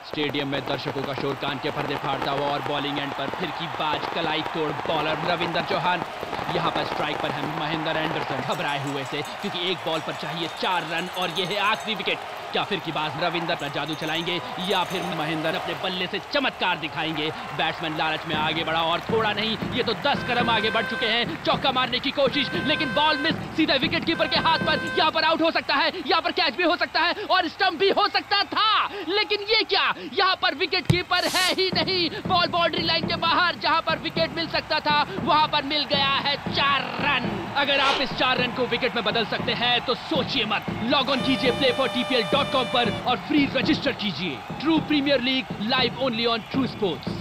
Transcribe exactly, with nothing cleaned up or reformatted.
Stadium में दर्शकों का शोर कान के पर्दे फाड़ता हुआ और बॉलिंग एंड पर फिर की बाज कलाई तोड़ बॉलर रविंदर चौहान। यहाँ पर स्ट्राइक पर है महेंद्र एंडरसन घबराए हुए से, क्योंकि एक बॉल पर चाहिए चार रन और ये है आखिरी विकेट। क्या फिर की बाज रविंदर अपना जादू चलाएंगे या फिर महेंद्र अपने बल्ले से चमत्कार दिखाएंगे? बैट्समैन लालच में आगे बढ़ा और थोड़ा नहीं ये तो दस कदम आगे बढ़ चुके हैं। चौका मारने की कोशिश, लेकिन बॉल मिस सीधे विकेट कीपर के हाथ पर। यहाँ पर आउट हो सकता है, यहाँ पर कैच भी हो सकता है और स्टंप भी हो सकता था, लेकिन ये क्या, यहाँ पर विकेट कीपर है ही नहीं। बॉल बाउंड्री लाइन के बाहर, जहाँ पर विकेट मिल सकता था वहाँ पर मिल गया है चार रन। अगर आप इस चार रन को विकेट में बदल सकते हैं तो सोचिए मत। लॉग ऑन कीजिए play for T P L dot com पर और फ्री रजिस्टर कीजिए। True premier league live only on true sports.